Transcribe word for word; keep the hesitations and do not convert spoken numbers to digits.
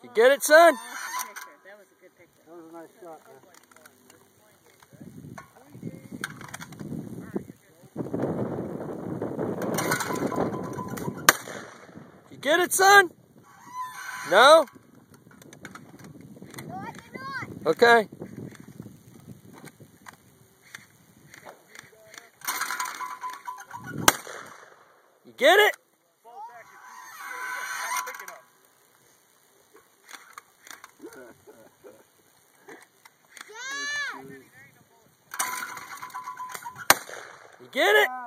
You get it, son? That was a good picture. That was a nice shot, man. You get it, son? No? No, I did not. Okay. You get it? You get it?